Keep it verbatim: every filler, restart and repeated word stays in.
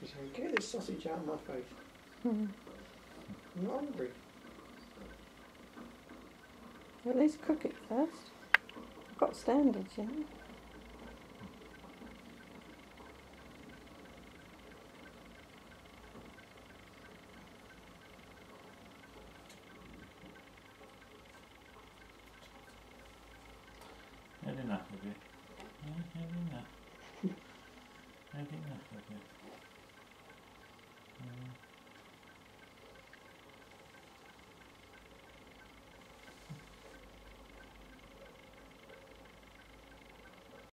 He's saying, get this sausage out of my face. Hmm. I'm hungry. At least cook it first. I've got standards, you know.